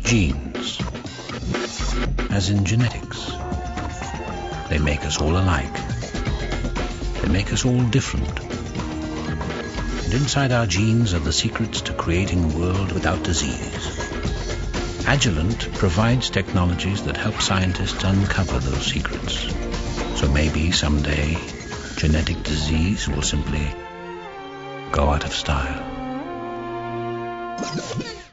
Genes, as in genetics, they make us all alike. They make us all different. And inside our genes are the secrets to creating a world without disease. Agilent provides technologies that help scientists uncover those secrets. So maybe someday genetic disease will simply go out of style.